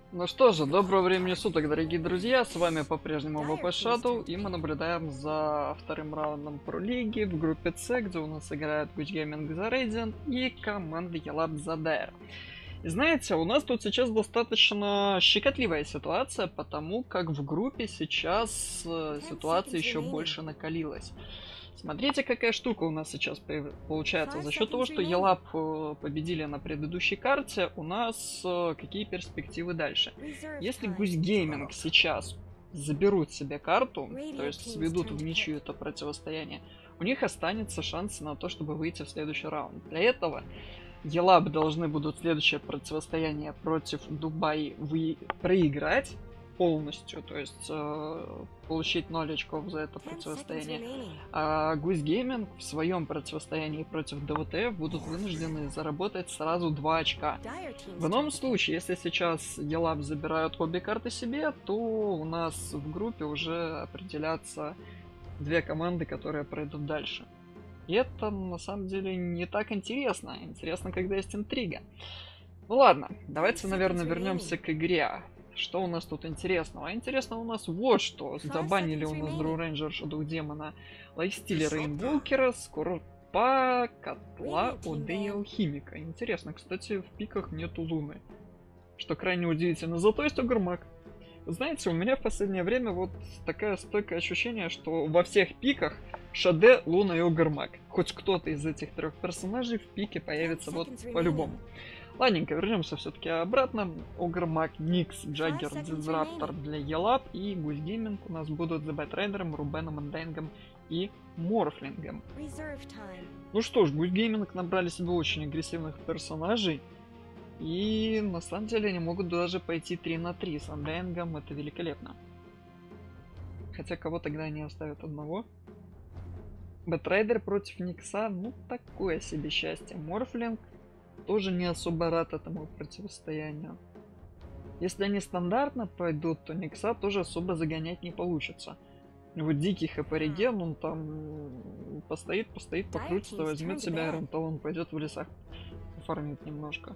Ну что же, доброго времени суток, дорогие друзья, с вами по-прежнему ВП Shadow, и мы наблюдаем за вторым раундом Про Лиги в группе С, где у нас играют GUS Gaming за Radiant и команда Елаб за Dire. И знаете, у нас тут сейчас достаточно щекотливая ситуация, потому как в группе сейчас ситуация еще больше накалилась. Смотрите, какая штука у нас сейчас получается. За счет того, что Елаб победили на предыдущей карте, у нас какие перспективы дальше? Если GUS Gaming сейчас заберут себе карту, то есть сведут в ничью это противостояние, у них останется шанс на то, чтобы выйти в следующий раунд. Для этого Елаб должны будут следующее противостояние против Дубай проиграть полностью, то есть получить 0 очков за это противостояние. А GUS Gaming в своем противостоянии против ДВТ будут вынуждены заработать сразу 2 очка. В ином случае, если сейчас Елаб забирают обе карты себе, то у нас в группе уже определятся две команды, которые пройдут дальше. И это на самом деле не так интересно. Интересно, когда есть интрига. Ну ладно, давайте, наверное, вернемся к игре. Что у нас тут интересного? Интересно у нас вот что. Забанили у нас Дру Рейнджер, Шадоу Демона, Лайфстиллера, Инвокера, Скорпа, Котла, ОД и Алхимика. Интересно, кстати, в пиках нету Луны. Что крайне удивительно. Зато есть Огурмак. Знаете, у меня в последнее время вот такое стойкое ощущение, что во всех пиках Шаде, Луна и Огурмак. Хоть кто-то из этих трех персонажей в пике появится вот по-любому. Ладненько, вернемся все-таки обратно. Огурмак, Никс, Джаггер, Дизраптор для Елаб и GUS Gaming у нас будут за Бэтрайдером, Рубеном, Эндайнгом и Морфлингом. Ну что ж, GUS Gaming набрали себе очень агрессивных персонажей. И на самом деле они могут даже пойти 3 на 3 с Эндайнгом, это великолепно. Хотя кого тогда они оставят одного? Бэтрайдер против Никса, ну такое себе счастье. Морфлинг тоже не особо рад этому противостоянию. Если они стандартно пойдут, то Никса тоже особо загонять не получится. Вот дикий Хапариген, он там постоит, покрутится, возьмет себя Айронталон, пойдет в лесах, фармит немножко.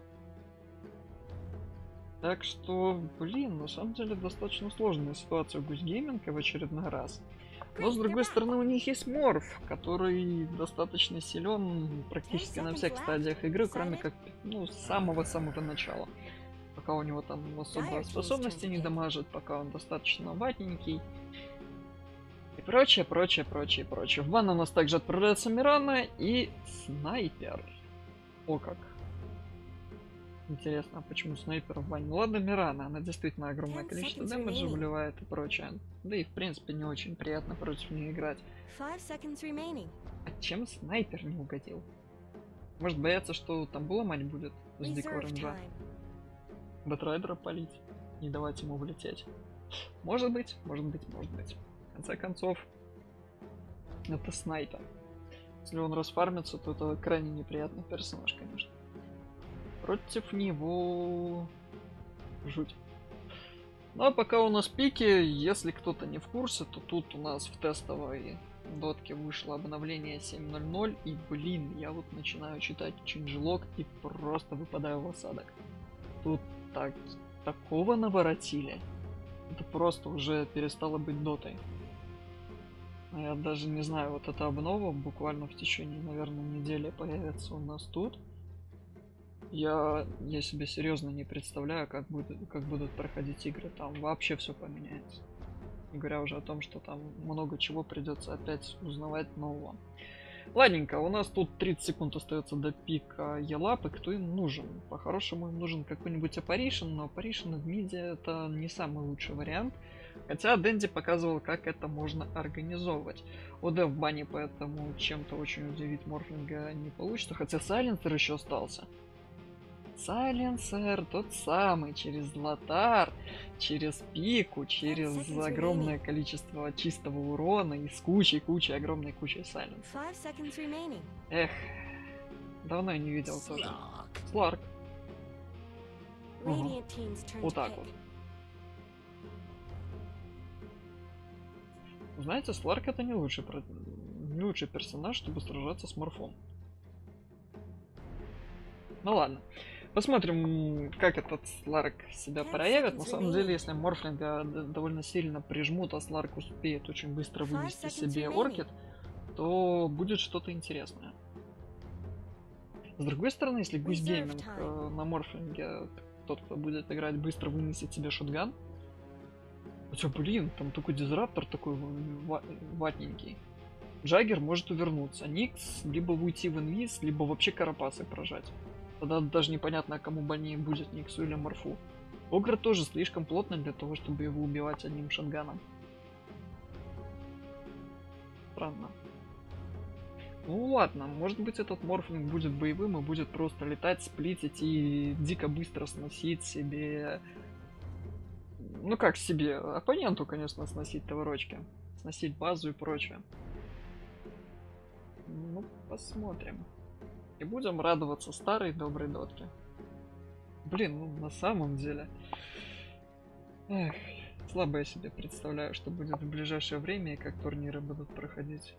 Так что, блин, на самом деле достаточно сложная ситуация у GUS Gaming в очередной раз. Но с другой стороны у них есть Морф, который достаточно силен практически на всех стадиях игры, кроме как, ну, с самого-самого начала. Пока у него там особо способности не дамажит, пока он достаточно ватненький. И прочее. В бан у нас также отправляется Мирана и Снайпер. О как. Интересно, а почему снайпер в бане? Ладно, Мирана, она действительно огромное количество дэмэджа выливает и прочее. Да и в принципе не очень приятно против нее играть. А чем снайпер не угодил? Может бояться, что там ломать будет с дикого рейнджа? Бэтрайдера палить, не давать ему влететь. Может быть. В конце концов, это снайпер. Если он расфармится, то это крайне неприятный персонаж, конечно. Против него жуть. Ну а пока у нас пики, если кто-то не в курсе, то тут у нас в тестовой дотке вышло обновление 7.0.0, и блин, я вот начинаю читать ченджлог и просто выпадаю в осадок. Тут такого наворотили. Это просто уже перестало быть дотой. Я даже не знаю, вот эта обнова буквально в течение, наверное, недели появится у нас тут. Я себе серьезно не представляю, как будут проходить игры. Там вообще все поменяется. Не говоря уже о том, что там много чего придется опять узнавать нового. Ладненько, у нас тут 30 секунд остается до пика Елаб, и кто им нужен? По-хорошему им нужен какой-нибудь Apparition, но Apparition в миде это не самый лучший вариант. Хотя Дэнди показывал, как это можно организовывать. ОД в бане, поэтому чем-то очень удивить Морфлинга не получится. Хотя Сайленсер еще остался. Сайленсер тот самый, через Златар, через пику, через огромное количество чистого урона и с кучей, огромной кучей сайленсера. Эх, давно я не видел тоже. Сларк. Угу. Вот так вот. Знаете, Сларк это не лучший персонаж, чтобы сражаться с Морфом. Ну ладно. Посмотрим, как этот Сларк себя проявит. На самом деле, если Морфлинга довольно сильно прижмут, а Сларк успеет очень быстро вынести себе Оркид, то будет что-то интересное. С другой стороны, если Гусь Гейминг на Морфлинге, тот, кто будет играть, быстро вынесет себе шотган, хотя, блин, там такой дизраптор такой ватненький. Джаггер может увернуться, Никс либо уйти в инвиз, либо вообще карапасы прожать. Тогда даже непонятно, кому больнее будет, Никсу или Морфу. Огр тоже слишком плотно для того, чтобы его убивать одним шотганом. Странно. Ну ладно, может быть этот Морфлинг будет боевым и будет просто летать, сплитить и дико быстро сносить себе... Ну как себе, оппоненту, конечно, сносить товарочки. Сносить базу и прочее. Ну, посмотрим. И будем радоваться старой доброй дотке. Блин, ну на самом деле... Эх, слабо я себе представляю, что будет в ближайшее время и как турниры будут проходить.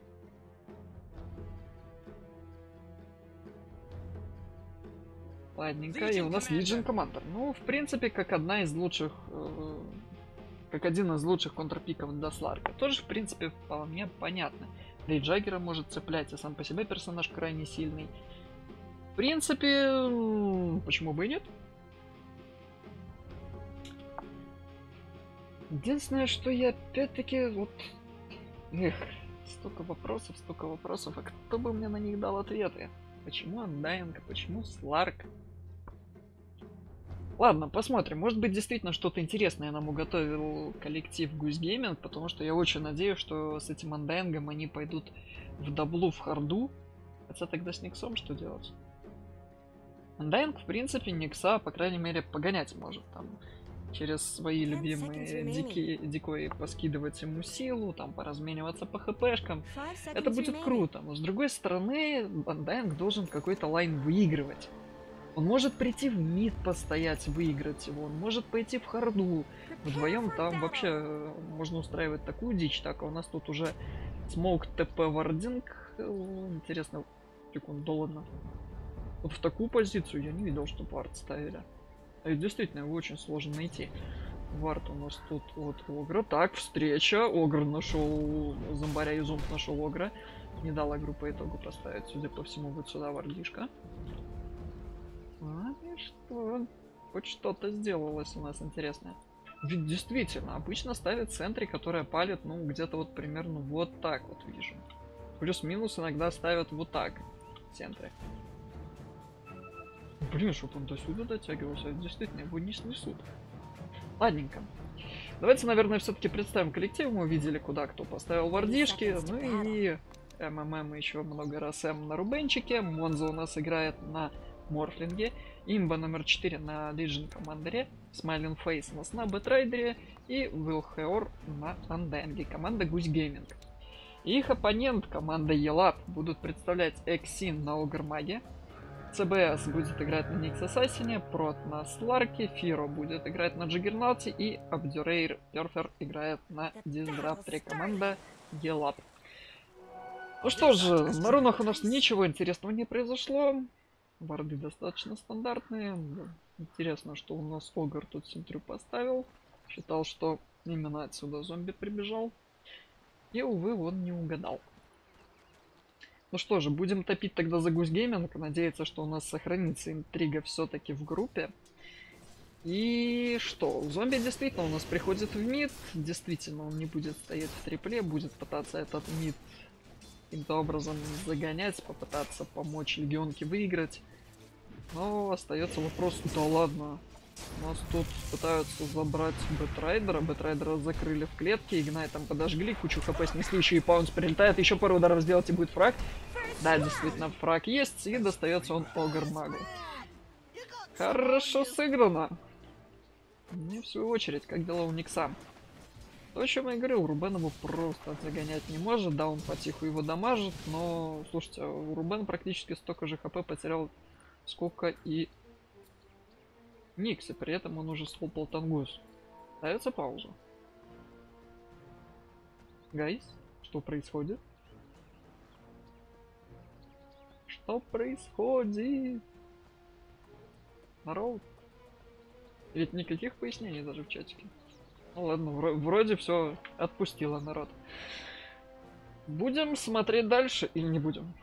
Ладненько, и у нас Legion Commander. Ну, в принципе, как одна из лучших... как один из лучших контрпиков для Сларка. Тоже, в принципе, вполне понятно. Да и Джаггера может цеплять, и сам по себе персонаж крайне сильный. В принципе, почему бы и нет? Единственное, что я опять-таки вот... Эх, столько вопросов, а кто бы мне на них дал ответы? Почему Undying, почему Сларк? Ладно, посмотрим. Может быть, действительно что-то интересное нам уготовил коллектив GUS Gaming, потому что я очень надеюсь, что с этим Undying они пойдут в даблу, в харду. Хотя тогда с Никсом что делать? Undying, в принципе, Никса, по крайней мере, погонять может. Там, через свои любимые дикои поскидывать ему силу, там, поразмениваться по хпшкам. Это будет круто. Но с другой стороны, Undying должен какой-то лайн выигрывать. Он может прийти в мид постоять, выиграть его, он может пойти в харду. Вдвоем там вообще можно устраивать такую дичь. Так, а у нас тут уже смоук ТП вардинг. Интересно, секунду, ладно. Вот в такую позицию я не видел, что вард ставили. А ведь действительно его очень сложно найти. Вард у нас тут вот Огра. Так, встреча. Огр нашел зомбаря и зомб нашел Огра. Не дала группа итогу поставить. Судя по всему, вот сюда вардишка. А, и что? Хоть что-то сделалось у нас интересное. Ведь действительно, обычно ставят центри, которые палят, ну, где-то вот примерно вот так вот вижу. Плюс-минус иногда ставят вот так в центре. Блин, чтоб он до сюда дотягивался, действительно, его не снесут. Ладненько. Давайте, наверное, все-таки представим коллектив. Мы увидели, куда кто поставил вардишки. Ну и МММ еще много раз М на Рубенчике. Монза у нас играет на Морфлинге. Имба номер 4 на Legion Commander. Smiling Face у нас на Бэтрайдере. И Will Heor на Undying. Команда GUS Gaming. Их оппонент, команда Елап, будут представлять Эксин на Огрмаге. ЦБС будет играть на Никс Ассасине, Прот на Сларке, Фиро будет играть на Джиггернауте и Абдюрейр Перфер играет на Дизрапторе. Команда Елап. Ну что же, на рунах у нас ничего интересного не произошло. Варды достаточно стандартные. Интересно, что у нас Огр тут сентрю поставил. Считал, что именно отсюда зомби прибежал. И, увы, он не угадал. Ну что же, будем топить тогда за GUS Gaming. Надеяться, что у нас сохранится интрига все-таки в группе. И что? Зомби действительно у нас приходит в мид. Действительно, он не будет стоять в трипле. Будет пытаться этот мид каким-то образом загонять. Попытаться помочь легионке выиграть. Но остается вопрос, да ладно. У нас тут пытаются забрать Бэтрайдера. Бэтрайдера закрыли в клетке. Игнайтом подожгли. Кучу хп снесли. Еще и паунс прилетает. Еще пару ударов сделать и будет фраг. Да, действительно, фраг есть. И достается он Огр-магу. Хорошо сыграно. И в свою очередь, как дела у Никса? То, о чем я говорил, Рубен его просто загонять не может. Да, он потиху его дамажит. Но, слушайте, Рубен практически столько же хп потерял, сколько и Никс, и при этом он уже слопал Тангус. Ставится пауза. Гайс, что происходит? Что происходит? Народ. Ведь никаких пояснений даже в чатике. Ну ладно, вроде все отпустило народ. Будем смотреть дальше или не будем?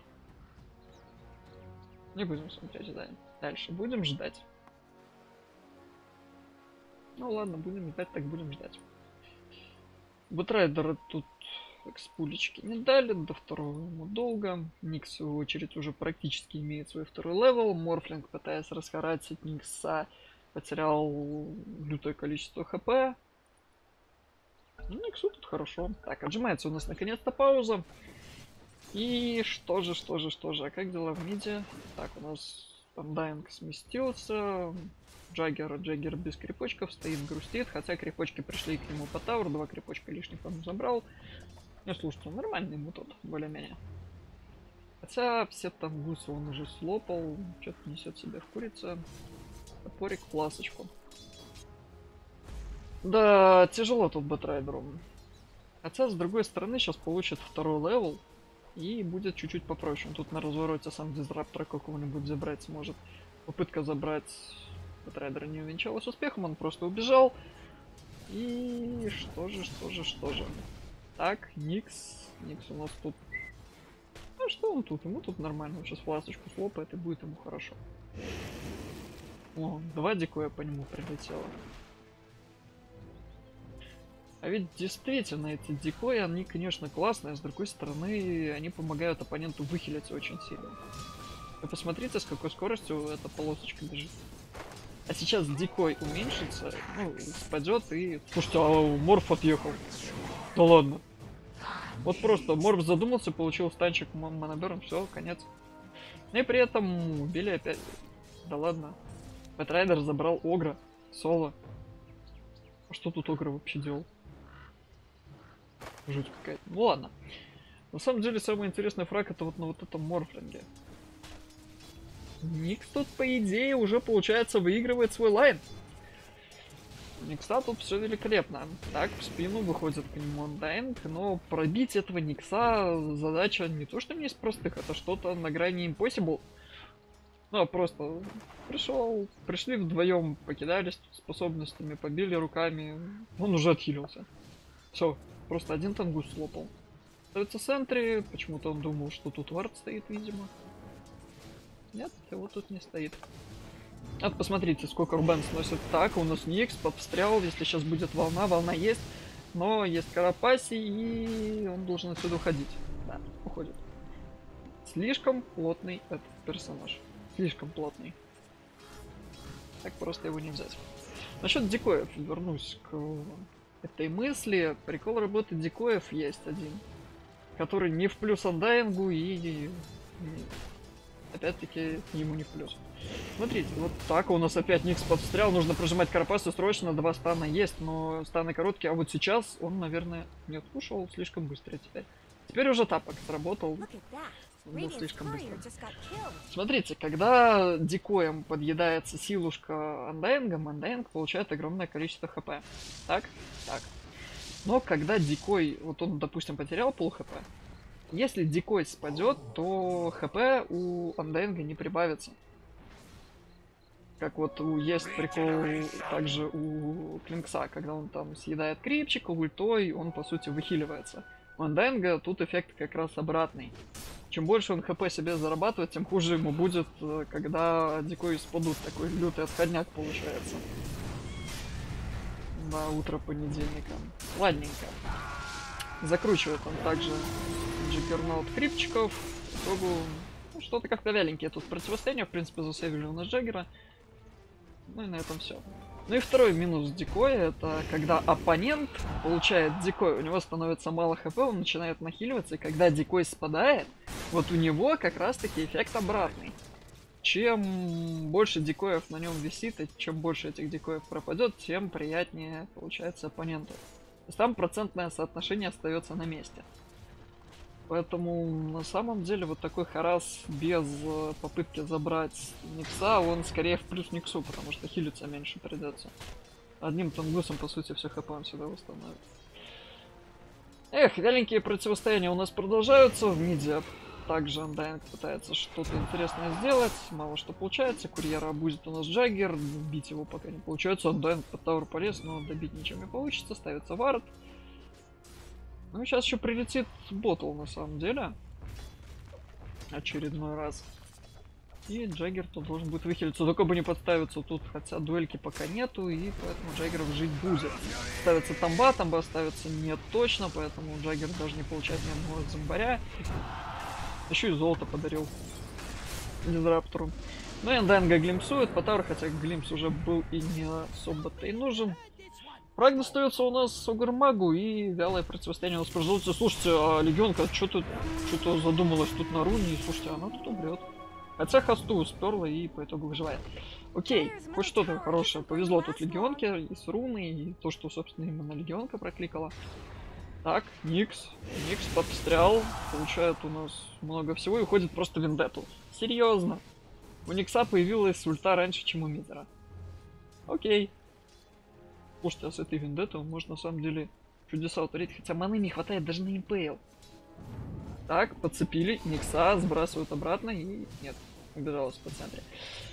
Не будем смотреть, да. Дальше будем ждать. Ну ладно, будем ждать, так будем ждать. Бутрайдера тут экспулечки не дали, до второго ему долго. Ник, в свою очередь, уже практически имеет свой второй левел. Морфлинг, пытаясь расхарачить Никса, потерял лютое количество хп. Ну, Никсу тут хорошо. Так, отжимается у нас наконец-то пауза. И что же, а как дела в миде? Так, у нас там Дайинг сместился. Джаггер без крепочков стоит, грустит, хотя крепочки пришли к нему по тауру, 2 крепочка лишних он забрал. Ну, слушайте, нормальный ему тут, более-менее. Хотя все там гусы он уже слопал, что-то несет себя в курице. Топорик, пласочку. Да, тяжело тут бэтрайдеру. Хотя, с другой стороны, сейчас получит второй левел и будет чуть-чуть попроще. Он тут на развороте сам дизраптора какого-нибудь забрать сможет. Попытка забрать бэтрайдера не увенчалась успехом, он просто убежал. И что же. Так, Никс у нас тут... А что он тут? Ему тут нормально. Он сейчас фласочку слопает и будет ему хорошо. О, 2 дикоя по нему прилетело. А ведь действительно эти дикои, они, конечно, классные, а с другой стороны, они помогают оппоненту выхилиться очень сильно. Вы посмотрите, с какой скоростью эта полосочка бежит. А сейчас дикой уменьшится, ну, спадет и... Слушайте, а Морф отъехал. Да ладно. Вот просто Морф задумался, получил станчик моноберн, все, конец. И при этом убили опять. Да ладно. Бэтрайдер забрал Огра, соло. А что тут Огра вообще делал? Жуть какая-то. Ну ладно. На самом деле, самый интересный фраг это вот на вот этом Морфлинге. Никс тут, по идее, уже, получается, выигрывает свой лайн. Никса тут все великолепно. Так, в спину выходит к нему Undying, но пробить этого Никса задача не то, что не из простых, это что-то на грани impossible. Ну, просто пришли вдвоем, покидались способностями, побили руками, он уже отхилился. Все, просто один тангус слопал. Ставится в центре, почему-то он думал, что тут вард стоит, видимо. Нет, его тут не стоит. Вот посмотрите, сколько Рубен сносит. Так, у нас Никс подстрял, если сейчас будет волна есть. Но есть Карапаси, и он должен отсюда уходить. Да, уходит. Слишком плотный этот персонаж. Слишком плотный. Так просто его не взять. Насчет дикоев, вернусь к этой мысли. Прикол работы дикоев есть один. Который не в плюс Андайнгу и... Опять-таки ему не в плюс. Смотрите, вот так у нас опять Никс подстрял. Нужно прожимать Карапасу срочно. 2 стана есть, но станы короткие. А вот сейчас он, наверное, нет, ушел слишком быстро теперь. Теперь уже тапок сработал. Был слишком быстро. Смотрите, когда дикоем подъедается силушка Андайнгом, Андайнг получает огромное количество хп. Так? Так. Но когда дикой, вот он, допустим, потерял пол хп, если дикой спадет, то хп у Андайнга не прибавится. Как вот есть прикол также у Клинкса, когда он там съедает крипчика, ультой, он по сути выхиливается. У Андайнга тут эффект как раз обратный. Чем больше он хп себе зарабатывает, тем хуже ему будет, когда дикой спадут. Такой лютый отходняк получается. На утро понедельника. Ладненько. Закручивает он также джиггернаут крипчиков. В итогу, ну, что-то как-то вяленькие тут противостояние. В принципе, засейвили у нас Джаггера. Ну и на этом все. Ну и второй минус дикоя, это когда оппонент получает дикой, у него становится мало хп, он начинает нахиливаться, и когда дикой спадает, вот у него как раз таки эффект обратный. Чем больше дикоев на нем висит, и чем больше этих дикоев пропадет, тем приятнее получается оппоненту. То есть там процентное соотношение остается на месте. Поэтому на самом деле вот такой харас без попытки забрать Никса, он скорее в плюс Никсу, потому что хилиться меньше придется. Одним тангусом по сути все хп он сюда восстановит. Эх, вяленькие противостояния у нас продолжаются. В миде также Undying пытается что-то интересное сделать. Мало что получается. Курьера обузит у нас Джаггер. Бить его пока не получается. Undying под тауэр полез, но добить ничего не получится. Ставится вард. Ну и сейчас еще прилетит ботл на самом деле. Очередной раз. И Джаггер тут должен будет выхилиться. Только бы не подставиться тут. Хотя дуэльки пока нету. И поэтому Джаггеров жить будет. Ставится тамба. Тамба ставится не точно. Поэтому Джаггер даже не получает ни одного зомбаря. Еще и золото подарил Дизраптору. Ну и Undying глимсует по тауру, хотя глимс уже был и не особо-то и нужен. Фраг достается у нас Огр-магу и вялое противостояние у нас производится. Слушайте, а легионка что-то задумалась тут на руне, и слушайте, она тут умрет. Хотя хосту сперла и по итогу выживает. Окей, хоть что-то хорошее. Повезло тут легионке и с руной, и то, что, собственно, именно легионка прокликала. Так, Никс подстрял, получает у нас много всего и уходит просто в вендетту. Серьезно. У Никса появилась ульта раньше, чем у Мидера. Окей. Слушайте, а с этой вендеттой он может на самом деле чудеса утворить, хотя маны не хватает даже на импейл. Так, подцепили, Никса сбрасывают обратно и нет, убежалась по центре.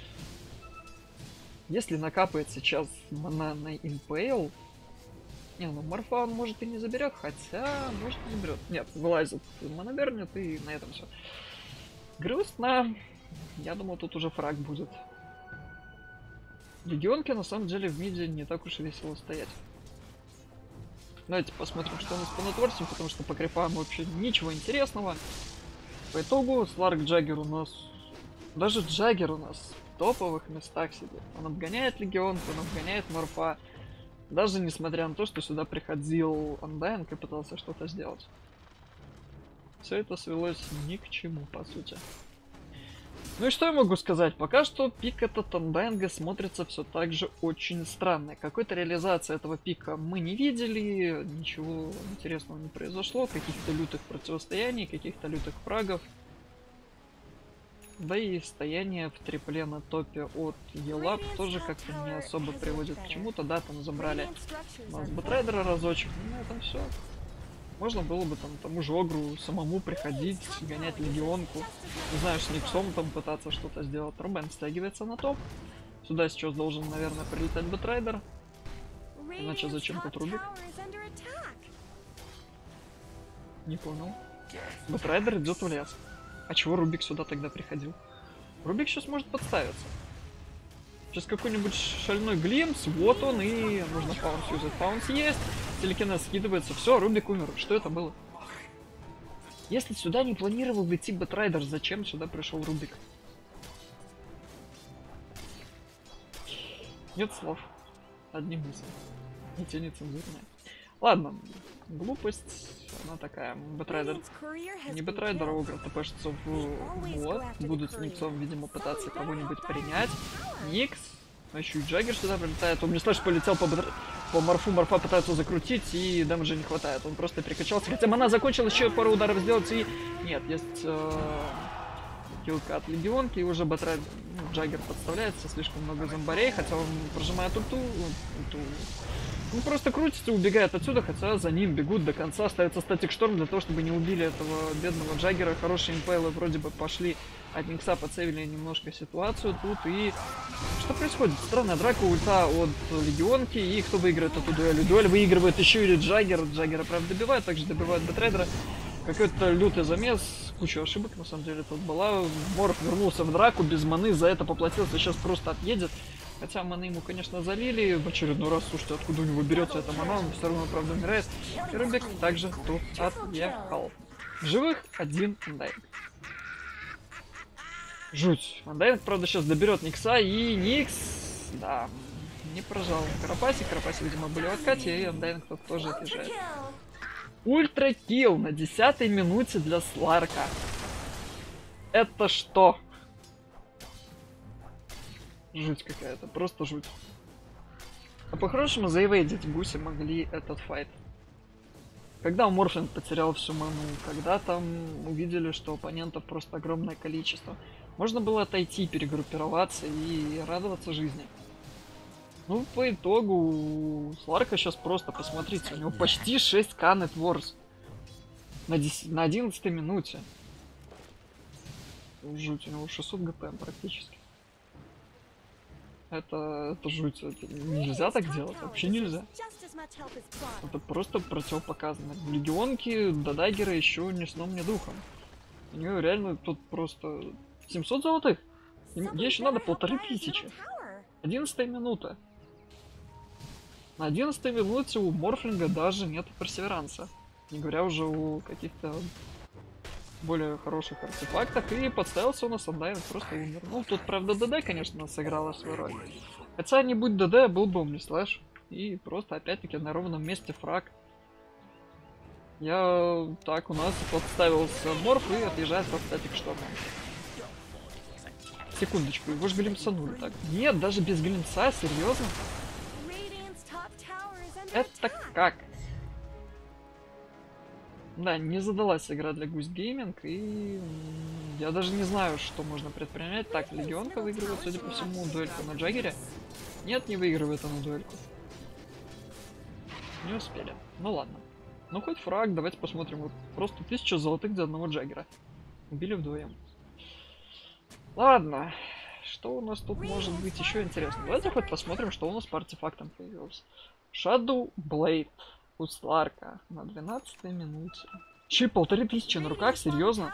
Если накапает сейчас мана на импейл, не, ну Морфа он может и не заберет, хотя может и заберет. Нет, вылазит, мана вернет и на этом все. Грустно. Я думал, тут уже фраг будет. Легионке на самом деле в миде не так уж и весело стоять. Давайте посмотрим, что у нас по нетворсам, потому что по крипам вообще ничего интересного. По итогу Сларк Джаггер у нас... Даже Джаггер у нас в топовых местах сидит. Он обгоняет легионку, он обгоняет Морфа. Даже несмотря на то, что сюда приходил Undying и пытался что-то сделать. Все это свелось ни к чему, по сути. Ну и что я могу сказать? Пока что пик этот Undying смотрится все так же очень странно. Какой-то реализации этого пика мы не видели, ничего интересного не произошло, каких-то лютых противостояний, каких-то лютых фрагов. Да и стояние в трипле на топе от Елап тоже как-то не особо приводит к чему-то. Да, там забрали у нас Бэтрайдера разочек, но на этом все. Можно было бы там тому же Огру самому приходить, гонять легионку. Не знаю, с Никсом там пытаться что-то сделать. Рубен стягивается на топ. Сюда сейчас должен, наверное, прилетать Бэтрайдер. Иначе зачем тут Рубик? Не понял. Бэтрайдер идет в лес. А чего Рубик сюда тогда приходил? Рубик сейчас может подставиться. Сейчас какой-нибудь шальной глимс, вот он, и нужно фаунс юзать. Фаунс есть, телекинез скидывается, все, Рубик умер. Что это было? Если сюда не планировал идти Бэтрайдер, зачем сюда пришел Рубик? Нет слов. Одни мысли. И те нецензурные. Ладно, глупость, она такая. Бэтрайдер. Не Бэтрайдер, а Огр тпшится в вот. Будут с Никсом, видимо, пытаться кого-нибудь принять. Никс. А еще и Джаггер сюда прилетает. Он не слышь, полетел по Морфу. Морфа пытается закрутить, и дэмэджа не хватает. Он просто перекачался. Хотя мана закончилась, еще пару ударов сделать, и... Нет, есть килка от легионки, и уже Бэтрайдер... Джаггер подставляется, слишком много зомбарей, хотя он прожимает ульту. Он просто крутится, убегает отсюда, хотя за ним бегут до конца. Ставится статик шторм для того, чтобы не убили этого бедного Джаггера. Хорошие импейлы вроде бы пошли от Никса, подсейвили немножко ситуацию тут. И что происходит? Странная драка, ульта от легионки. И кто выиграет эту дуэль? Дуэль выигрывает еще или Джаггер. Джаггера, правда, добивает, также добивает Бэтрайдера. Какой-то лютый замес, куча ошибок на самом деле тут была. Морф вернулся в драку без маны, за это поплатился, сейчас просто отъедет. Хотя маны ему, конечно, залили в очередной раз. Слушайте, откуда у него берется эта мана, он все равно, правда, умирает. И Рубик также тут отъехал. В живых один Undying. Жуть. Undying, правда, сейчас доберет Никса, и Никс, да, не прожал Карапаси. Карапаси, видимо, были в откате, и Undying тут тоже отъезжает. Ультра-килл на 10-й минуте для Сларка. Это что? Жуть какая-то, просто жуть. А по-хорошему заэвейдить Гуси могли этот файт. Когда Морфинг потерял всю ману, когда там увидели, что оппонентов просто огромное количество. Можно было отойти, перегруппироваться и радоваться жизни. Ну, по итогу, Сларка сейчас просто, посмотрите, у него почти 6к нетворс на 11-й минуте. жуть, у него 600 ГПМ практически. Это жуть, это нельзя так делать, вообще нельзя. Это просто противопоказано. Легионки до даггера еще ни сном, ни духом. У нее реально тут просто 700 золотых. Ей еще надо 1500. 11 минута. На 11 минуте у Морфлинга даже нет персеверанса. Не говоря уже о каких-то более хороших артефактах. И подставился у нас Undying, просто умер. Ну, тут, правда, ДД, конечно, сыграла свою роль. Хотя, не будь ДД, был бы Омнислэш. И просто, опять-таки, на ровном месте фраг. Так, у нас подставился Морф и отъезжает под статик штормом. Секундочку, его же глимсанули так. Нет, даже без глимса, серьезно? Это как? Да, не задалась игра для GUS Gaming, и я даже не знаю, что можно предпринять. Так, Легионка выигрывает, судя по всему, дуэльку на Джаггере. Нет, не выигрывает она дуэльку. Не успели. Ну ладно. Ну хоть фраг, давайте посмотрим. Вот просто 1000 золотых для одного Джаггера. Убили вдвоем. Ладно. Что у нас тут может быть еще интересно? Давайте хоть посмотрим, что у нас по артефактам появилось. Shadow Blade у Сларка на 12-й минуте. Че, 1500 на руках? Серьезно?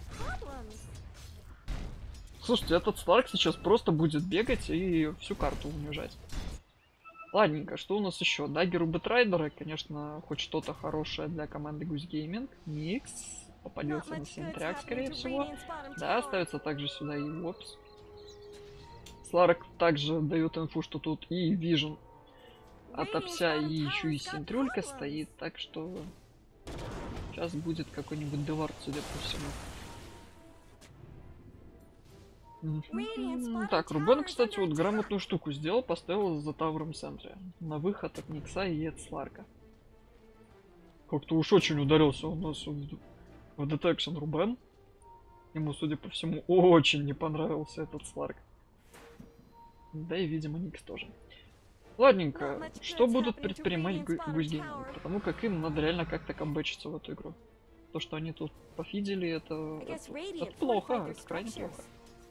Слушайте, этот Сларк сейчас просто будет бегать и всю карту унижать. Ладненько, что у нас еще? Даггер у Бэтрайдера, конечно, хоть что-то хорошее для команды GUS Gaming. Никс попадется на Синтряк, скорее всего. Да, ставится также сюда и Вопс. Сларк также дает инфу, что тут и Вижн от Апся, и еще и Синтрюлька стоит, так что сейчас будет какой-нибудь Девард, судя по всему. Так, Рубен, кстати, вот грамотную штуку сделал, поставил за Тауром в центре. На выход от Никса и от Сларка. Как-то уж очень ударился у нас в детекшн Рубен. Ему, судя по всему, очень не понравился этот Сларк. Да и, видимо, Никс тоже. Ладненько, что будут предпринимать GUS Gaming? Потому как им надо реально как-то камбэчиться в эту игру. То, что они тут пофидели, это плохо, это крайне плохо.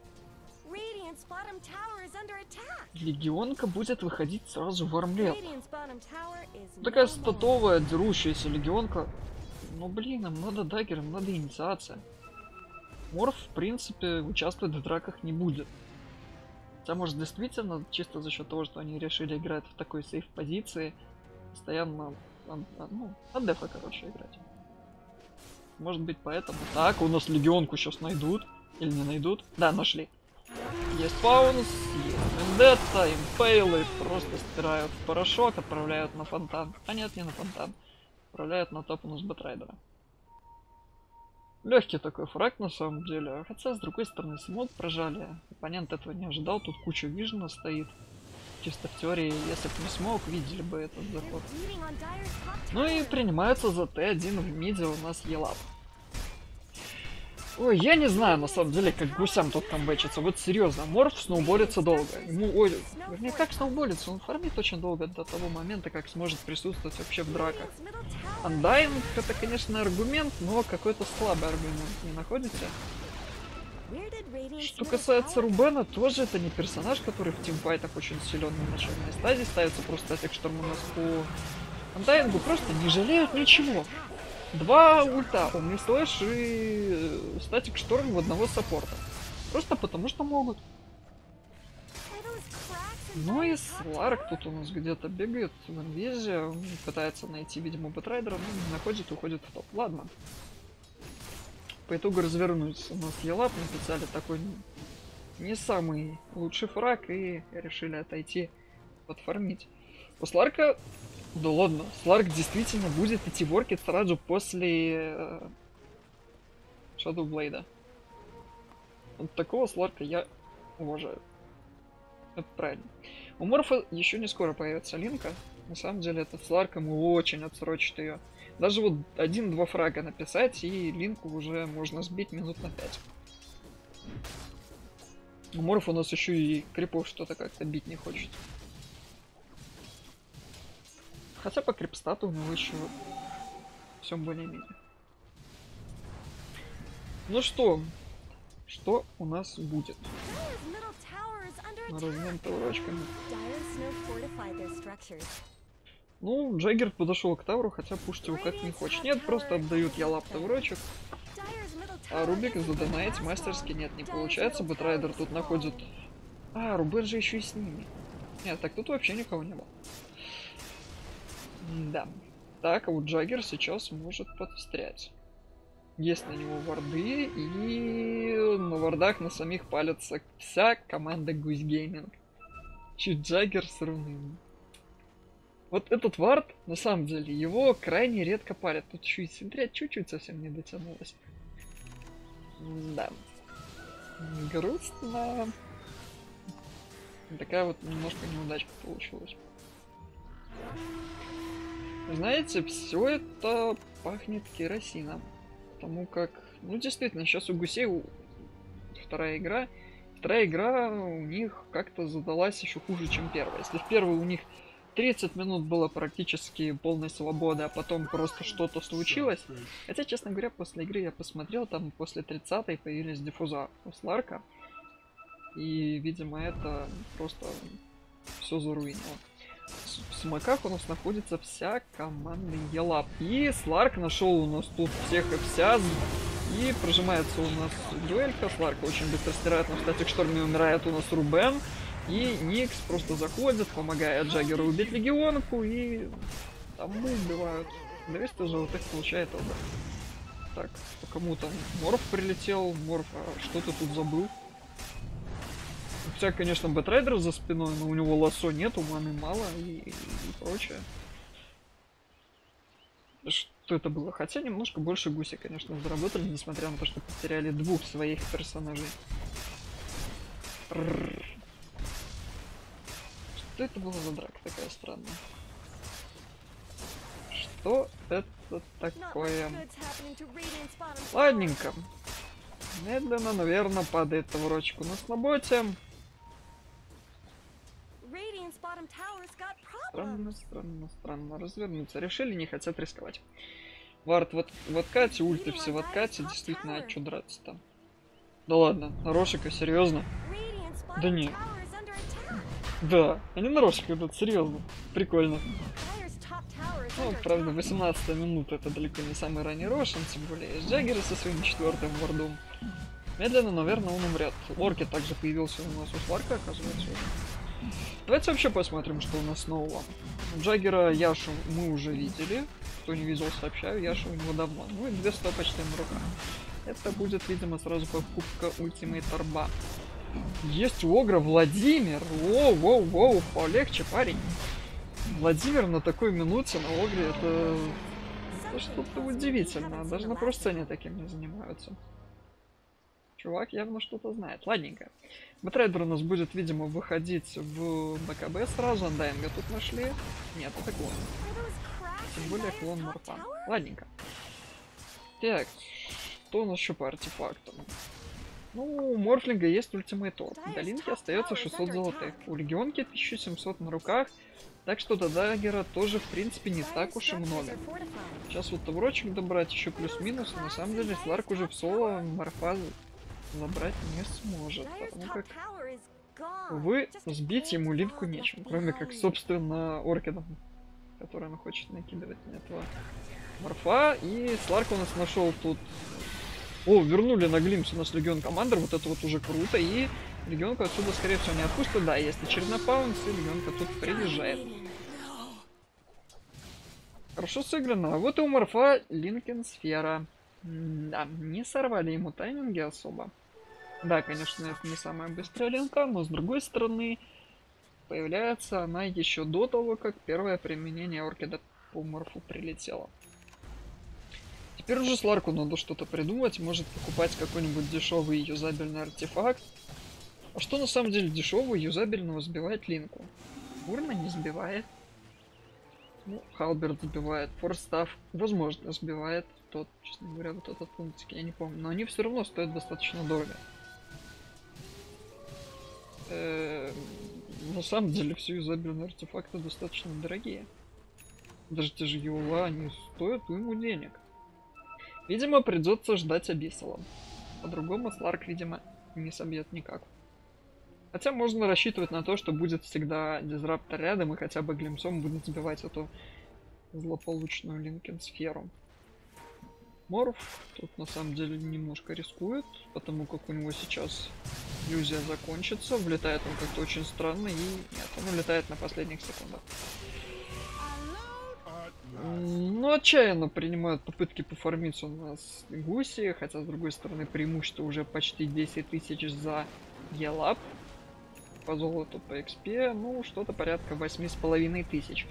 Легионка будет выходить сразу в армлет. Такая статовая, дерущаяся легионка. Ну блин, им надо даггер, им надо инициация. Морф, в принципе, участвовать в драках не будет. Хотя, может, действительно, чисто за счет того, что они решили играть в такой сейф-позиции, постоянно, ну, от дефа, короче, играть. Может быть, поэтому. Так, у нас легионку сейчас найдут. Или не найдут? Да, нашли. Есть Паунс, есть Вендетта, импейлы просто стирают в порошок, отправляют на фонтан. А нет, не на фонтан. Отправляют на топ у нас Бэтрайдера. Легкий такой фраг на самом деле, хотя с другой стороны смог прожали, оппонент этого не ожидал, тут куча вижена стоит, чисто в теории, если бы не смог, видели бы этот заход. Ну и принимается за Т1 в миде у нас Елап. Ой, я не знаю на самом деле, как гусям тут камбэчится, вот серьезно, Морф сноуболится долго, ему, ой, вернее, как сноуболится, он фармит очень долго до того момента, как сможет присутствовать вообще в драках. Undying это, конечно, аргумент, но какой-то слабый аргумент, не находите? Что касается Рубена, тоже это не персонаж, который в тимфайтах очень силен на начальной стадии, ставится просто статик шторм у нас по Undying, просто не жалеют ничего. Два ульта, Омнислэш и статик шторм в одного саппорта. Просто потому что могут. Ну и Сларк тут у нас где-то бегает в инвизе, он пытается найти, видимо, Бэтрайдера, но не находит, уходит в топ. Ладно. По итогу развернулись. У нас Елап написали такой не самый лучший фраг и решили отойти подфармить. У Сларка... Да ладно, Сларк действительно будет идти воркет сразу после Shadow Blade. Вот такого Сларка я уважаю. Это правильно. У Морфа еще не скоро появится линка. На самом деле этот Сларк ему очень отсрочит ее. Даже вот 1-2 фрага написать, и линку уже можно сбить минут на 5. У Морфа у нас еще и крипов что-то как-то бить не хочет. Хотя по крипстату у него еще все более-менее. Ну что, Что у нас будет? Размен таурочками. Ну, Джаггер подошел к тауру, хотя пушить его как не хочет. Нет, просто отдают я лап таурочек. А Рубик задонать мастерски нет, не получается. Бэтрайдер тут находит... А, Рубен же еще и с ними. Нет, так тут вообще никого не было. Да. Так, а вот Джаггер сейчас может подстрять. Есть на него варды, и на вардах на самих палится вся команда GUS Gaming. Чуть Джаггер с руным. Вот этот вард, на самом деле, его крайне редко палят. Тут еще и синтря чуть-чуть совсем не дотянулась. Да. Грустно. Такая вот немножко неудачка получилась. Знаете, все это пахнет керосином. Потому как, ну действительно, сейчас у гусей вторая игра. Вторая игра у них как-то задалась еще хуже, чем первая. Если в первой у них 30 минут было практически полной свободы, а потом просто что-то случилось. Хотя, честно говоря, после игры я посмотрел, там после 30-й появились диффуза у Сларка. И, видимо, это просто все заруинило. В смоках у нас находится вся команда Елап. И Сларк нашел у нас тут всех и вся. И прожимается у нас дуэлька. Сларк очень быстро стирает, но в статик шторме умирает у нас Рубен. И Никс просто заходит, помогает Джаггеру убить легионку. И там убивают. 200 золотых получает оба. Так, по кому там Морф прилетел? Морф, а что ты тут забыл? Хотя, конечно, Бэтрайдер за спиной, но у него лассо нету, маны мало и прочее. Что это было? Хотя немножко больше гуси, конечно, заработали, несмотря на то, что потеряли двух своих персонажей. Что это было за драка такая странная? Что это такое? Ладненько. Медленно, наверное, падает таурочек у нас на боте. Странно развернуться. Решили, не хотят рисковать. Вард в откате, ульты все в откате. Действительно, а чё драться-то? Да ладно, на Рошика, серьезно? Да не. Да, они на Рошика идут, серьезно. Прикольно. Ну, правда, 18 минута это далеко не самый ранний Рошин, тем более с Джаггера со своим 4-м вардом. Медленно, наверное, он умрет. Лорки также появился у нас у Сларка, оказывается, уже. Давайте вообще посмотрим, что у нас нового. Джаггера, Яшу мы уже видели. Кто не видел, сообщаю. Яшу у него давно. Ну и 200 почти на руках. Это будет, видимо, сразу покупка Ультимейт Орба. Есть у Огра Владимир. Воу, полегче, парень. Владимир на такой минуте на Огре это что-то удивительное. Даже на просцене таким не занимаются. Чувак явно что-то знает. Ладненько. Бэтрайдер у нас будет, видимо, выходить в БКБ сразу. Андайнга тут нашли. Нет, это клон. Тем более клон Морфа. Ладненько. Так, что у нас еще по артефактам? Ну, у Морфлинга есть ультимейт орб. До Линки остается 600 золотых. У Легионки 1700 на руках. Так что до Даггера тоже, в принципе, не так уж и много. Сейчас вот таврочек добрать еще плюс-минус. На самом деле, Сларк уже в соло Морфа забрать не сможет. Потому как, увы, сбить ему Линку нечем. Кроме как, собственно, Оркидом, который он хочет накидывать на этого Морфа. И Сларк у нас нашел тут... О, вернули на Глимс у нас Легион Командер. Вот это вот уже круто. И Легионку отсюда, скорее всего, не отпустят. Да, есть очередной паунс, и Легионка тут приезжает. Хорошо сыграно. А вот и у Морфа Линкен Сфера. Да, не сорвали ему тайминги особо. Да, конечно, это не самая быстрая линка, но с другой стороны, появляется она еще до того, как первое применение Оркида по Морфу прилетело. Теперь уже Сларку надо что-то придумать, может покупать какой-нибудь дешевый юзабельный артефакт. А что на самом деле дешевого юзабельного сбивает линку? Урна не сбивает. Ну, Халберт сбивает, Форстав, возможно, сбивает. Тот, честно говоря, вот этот пунктик, я не помню. Но они все равно стоят достаточно дорого. На самом деле, все юзабельные артефакты достаточно дорогие. Даже те же Юла, они стоят уйму денег. Видимо, придется ждать Абиссала. По-другому Сларк, видимо, не собьет никак. Хотя можно рассчитывать на то, что будет всегда дизраптор рядом и хотя бы глимсом будет сбивать эту злополучную Линкен-сферу. Морф тут на самом деле немножко рискует, потому как у него сейчас иллюзия закончится. Влетает он как-то очень странно и нет, он улетает на последних секундах. Но отчаянно принимают попытки пофармиться у нас гуси, хотя с другой стороны преимущество уже почти 10 тысяч за елап. По золоту, по XP, ну что-то порядка 8,5 тысяч.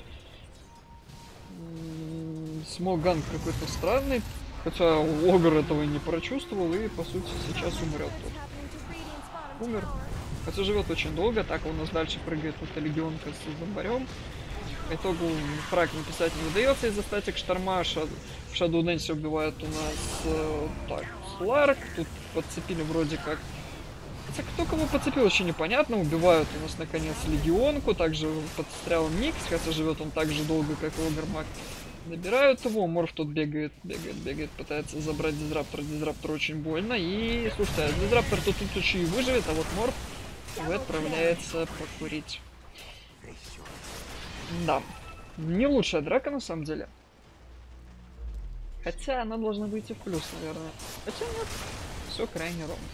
Смолганг какой-то странный. Хотя Огр этого не прочувствовал и, по сути, сейчас умрет тут. Умер. Хотя живет очень долго, так у нас дальше прыгает эта легионка с зомбарем. По итогу фраг написать не удается из-за статик шторма. В Shadow Dance убивают у нас так, Сларк. Тут подцепили вроде как. Хотя кто кого подцепил, еще непонятно. Убивают у нас наконец легионку. Также подстрял Микс, хотя живет он так же долго, как и Огр-маг. Добирают его, Морф тут бегает, пытается забрать дизраптора. Дизраптору очень больно. И, слушайте, а дизраптор тут еще и выживет, а вот Морф отправляется покурить. Да, не лучшая драка на самом деле. Хотя она должна выйти в плюс, наверное. Хотя нет, все крайне ровно.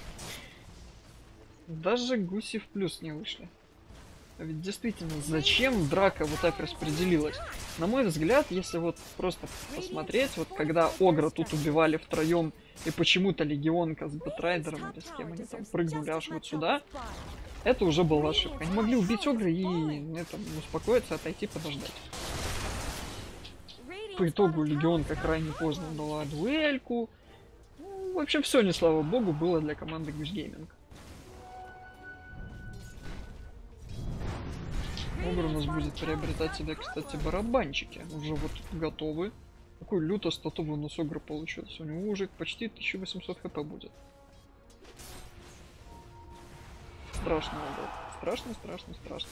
Даже гуси в плюс не вышли. А ведь действительно, зачем драка вот так распределилась? На мой взгляд, если вот просто посмотреть, вот когда Огра тут убивали втроем, и почему-то легионка с Бэтрайдером, или с кем они там прыгнули аж вот сюда, это уже была ошибка. Они могли убить Огра и успокоиться, отойти, подождать. По итогу легионка крайне поздно дала дуэльку. Ну, вообще все, не слава богу, было для команды GUS Gaming. Огр у нас будет приобретать себе, кстати, барабанчики. Уже вот готовы. Какой люто статовый у нас Огр получился. У него уже почти 1800 хп будет. Страшно, Огр. Страшно, страшно, страшно.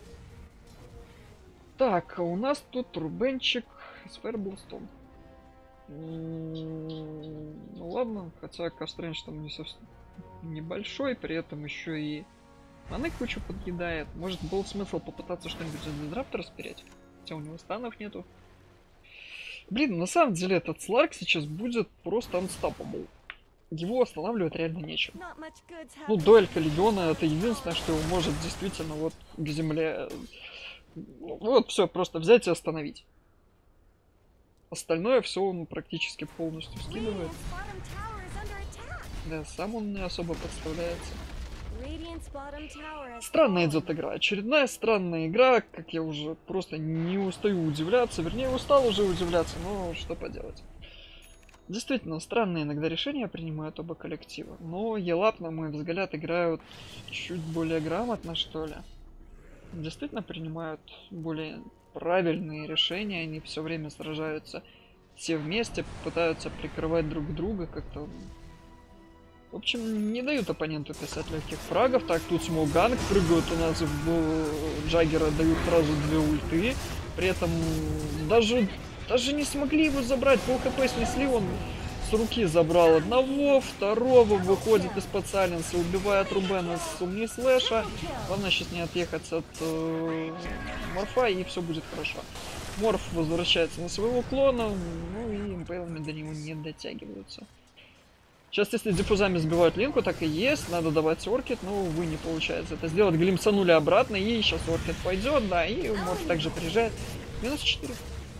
Так, а у нас тут Рубенчик с Фэрблстом. Ну ладно, хотя Кастрендж там не совсем небольшой, при этом еще и маны кучу подъедает. Может, был смысл попытаться что-нибудь из дизраптора спереть? Хотя у него станов нету. Блин, на самом деле этот Сларк сейчас будет просто unstoppable. Его останавливать реально нечем. Ну, дуэлька легиона — это единственное, что его может действительно вот к земле... Вот все, просто взять и остановить. Остальное все он практически полностью скидывает. Да, сам он не особо подставляется. Странная идет игра. Очередная странная игра, как я уже просто не устаю удивляться. Вернее, устал уже удивляться, но что поделать. Действительно, странные иногда решения принимают оба коллектива. Но елап, на мой взгляд, играют чуть более грамотно, что ли. Действительно принимают более правильные решения. Они все время сражаются все вместе, пытаются прикрывать друг друга как-то. В общем, не дают оппоненту писать легких фрагов. Так, тут смолганг прыгают у нас в Джаггера, дают сразу 2 ульты. При этом даже не смогли его забрать. Пол хп снесли, он с руки забрал одного, второго, выходит из-под сайленса, убивает Рубена с умни слэша. Главное сейчас не отъехать от Морфа, и все будет хорошо. Морф возвращается на своего клона, ну и импейлами до него не дотягиваются. Сейчас, если диффузами сбивают линку, так и есть. Надо давать оркет, но, увы, не получается это сделать. Глимсанули обратно, и сейчас оркет пойдет, да, и Морф также приезжает. Минус 4.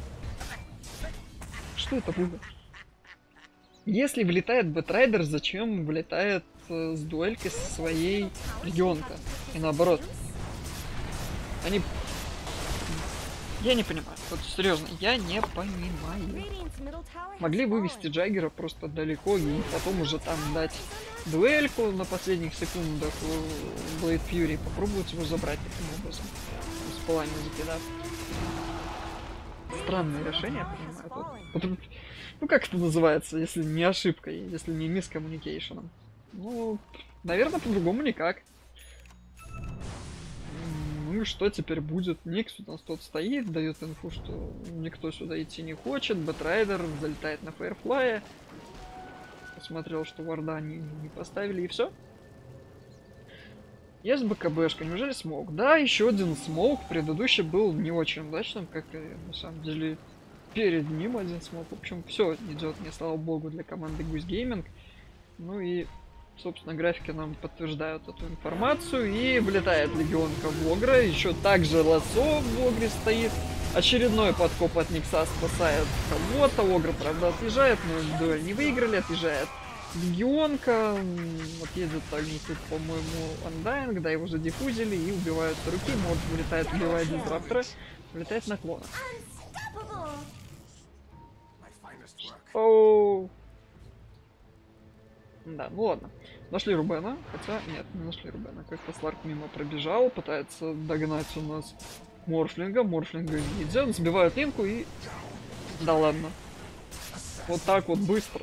Что это было? Если влетает Бэтрайдер, зачем влетает с дуэлькой со своей легионка? И наоборот. Они... Я не понимаю. Вот серьезно, я не понимаю. Могли вывести Джаггера просто далеко и потом уже там дать дуэльку на последних секундах Blade Fury и попробовать его забрать таким образом. С полами закидав. Странное решение, я понимаю. Вот, ну как это называется, если не ошибкой, если не мискоммуникейшеном? Ну, наверное, по-другому никак. Ну и что теперь будет? Никс у нас тут стоит, дает инфу, что никто сюда идти не хочет. Бэтрайдер залетает на Фаерфлае. посмотрел, что варда они не поставили, и все. Есть БКБшка, неужели смоук? Да, еще один смоук, предыдущий был не очень удачным, как и на самом деле перед ним один смоук. В общем, все идет, не слава богу, для команды GUS Gaming. Ну и, собственно, графики нам подтверждают эту информацию. И влетает легионка в Огра, еще также лассо в Огре стоит. Очередной подкоп от Никса спасает кого-то. Огр, правда, отъезжает, но дуэль не выиграли, отъезжает легионка. Вот едет также тут, по-моему, Undying, да, его задиффузили и убивают с руки. Мод вылетает, убивает дизраптора, вылетает на клона. Оу. Да, ну ладно. Нашли Рубена, хотя нет, не нашли Рубена. Как-то Сларк мимо пробежал, пытается догнать у нас Морфлинга. Морфлинга идет, сбивают линку и... Да ладно. Вот так вот быстро.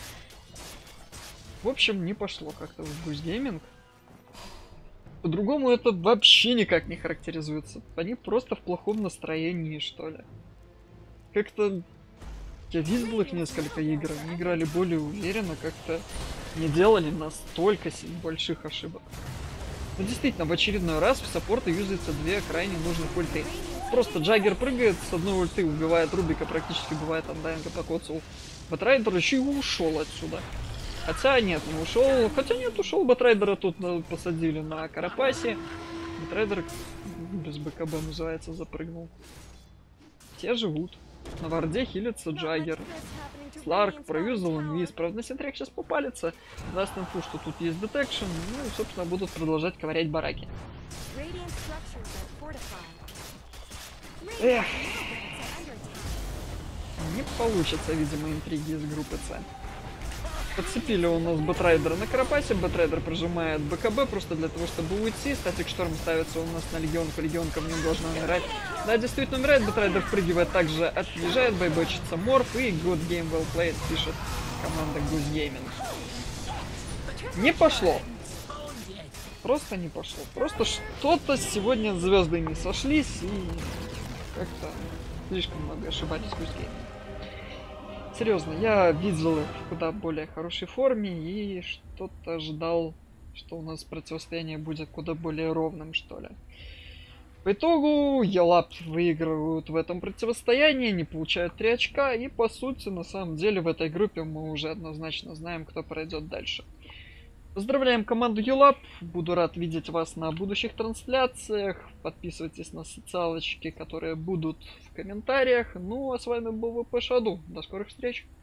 В общем, не пошло как-то в GUS Gaming. По-другому это вообще никак не характеризуется. Они просто в плохом настроении, что ли. Как-то... Я видел их несколько игр, они играли более уверенно, как-то не делали настолько больших ошибок. Но действительно, в очередной раз в саппорта юзаются две крайне нужных ульты. Просто Джаггер прыгает, с одной ульты убивает Рубика, практически убивает Андайнга, покоцал Батрайдер, еще и ушел отсюда. Хотя нет, не ушел. Хотя нет, ушел. Батрайдера тут посадили на Карапасе. Батрайдер без БКБ называется, запрыгнул. Те живут. На варде хилится Джаггер. Сларк проюзал инвиз. Правда, на сентрек сейчас попалится. Даст инфу, что тут есть детекшн. Ну и, собственно, будут продолжать ковырять бараки. Эх. Не получится, видимо, интриги из группы С. Подцепили у нас Бэтрайдера на Карапасе. Бэтрайдер прожимает БКБ просто для того, чтобы уйти. Статик Шторм ставится у нас на легионку. Легионка в нем должна умирать. Да, действительно умирает. Бэтрайдер впрыгивает, также отъезжает. Байбочится Морф. И good game well played, пишет команда GUS Gaming. Не пошло. Просто не пошло. Просто что-то сегодня звезды не сошлись. И как-то слишком много ошибались GUS Gaming. Серьезно, я видел их в куда более хорошей форме и что-то ждал, что у нас противостояние будет куда более ровным, что ли. По итогу Елап выигрывают в этом противостоянии, не получают 3 очка, и по сути, на самом деле, в этой группе мы уже однозначно знаем, кто пройдет дальше. Поздравляем команду Елап, буду рад видеть вас на будущих трансляциях, подписывайтесь на социалочки, которые будут в комментариях, ну а с вами был ВП Шаду, до скорых встреч!